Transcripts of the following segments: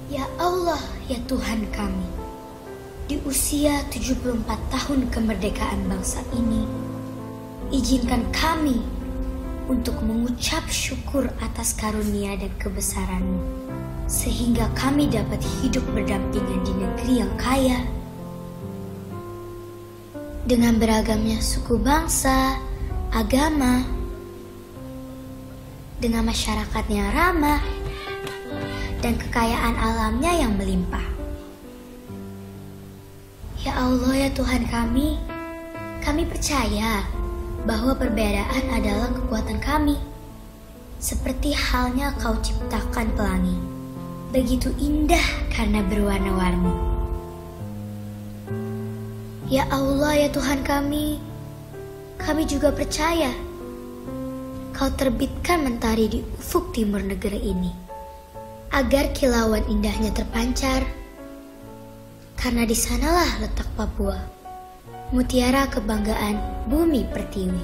Ya Allah, ya Tuhan kami, di usia 74 tahun kemerdekaan bangsa ini, izinkan kami untuk mengucap syukur atas karunia dan kebesaran-Mu, sehingga kami dapat hidup berdampingan di negeri yang kaya, dengan beragamnya suku bangsa, agama, dengan masyarakatnya ramah, dan kekayaan alamnya yang melimpah. Ya Allah, ya Tuhan kami percaya bahwa perbedaan adalah kekuatan kami. Seperti halnya Kau ciptakan pelangi, begitu indah karena berwarna-warni. Ya Allah, ya Tuhan kami juga percaya Kau terbitkan mentari di ufuk timur negeri ini, agar kilauan indahnya terpancar, karena di sanalah letak Papua, mutiara kebanggaan bumi pertiwi.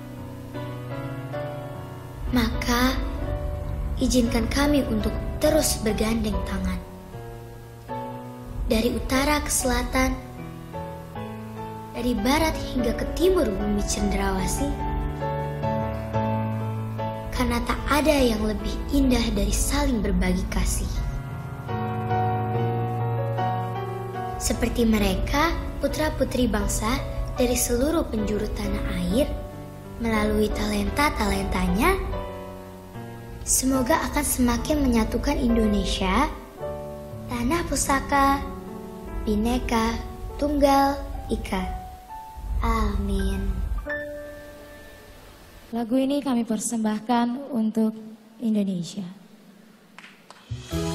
Maka, izinkan kami untuk terus bergandeng tangan, dari utara ke selatan, dari barat hingga ke timur bumi cendrawasih, karena tak ada yang lebih indah dari saling berbagi kasih. Seperti mereka, putra-putri bangsa dari seluruh penjuru tanah air, melalui talenta-talentanya, semoga akan semakin menyatukan Indonesia, tanah pusaka, Bhinneka Tunggal Ika. Amin. Lagu ini kami persembahkan untuk Indonesia.